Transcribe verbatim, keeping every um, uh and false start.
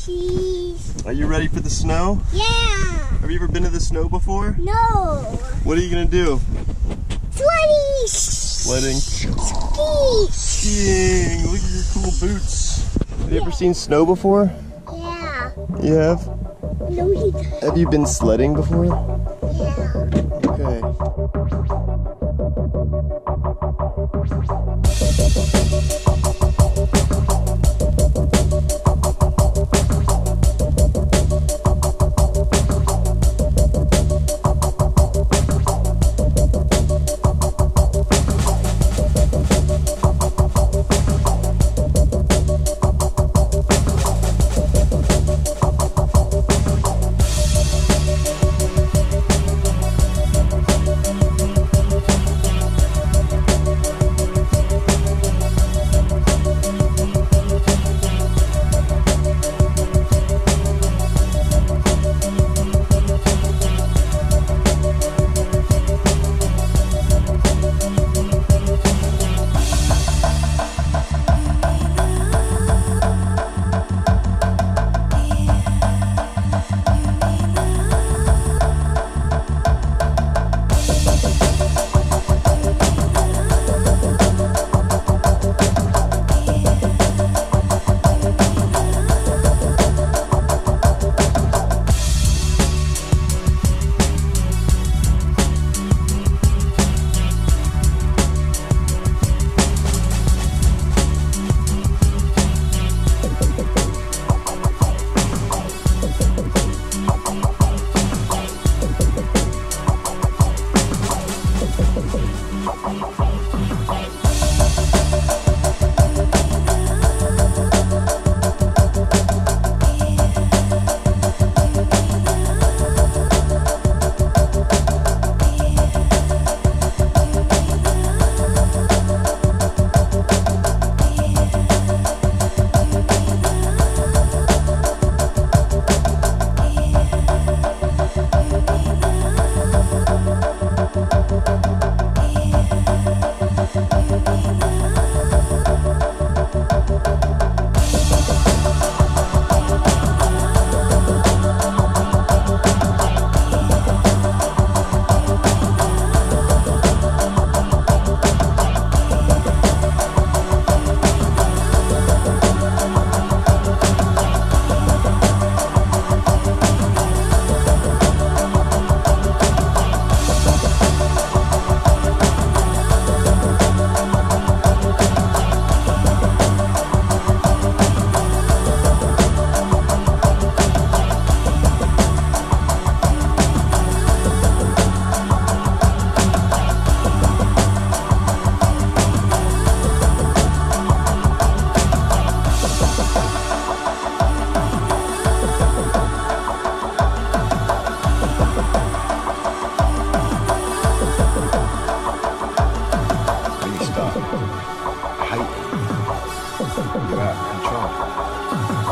Cheese. Are you ready for the snow? Yeah. Have you ever been to the snow before? No. What are you gonna do? Sledding. Sledding. Ski. Skiing. Look at your cool boots. Have you ever seen snow before? Yeah. You have? No, he doesn't. Have you been sledding before? Yeah. Okay. Height. You're out of control.